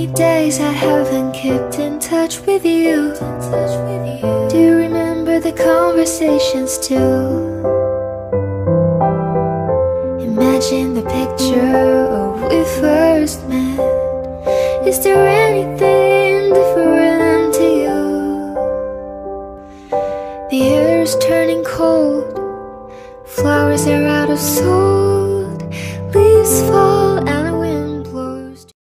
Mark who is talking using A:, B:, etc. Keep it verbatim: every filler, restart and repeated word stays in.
A: many days I haven't kept in touch with you. Do you remember the conversations too? Imagine the picture of when we first met. Is there anything different to you? The air is turning cold, flowers are out of salt, leaves fall.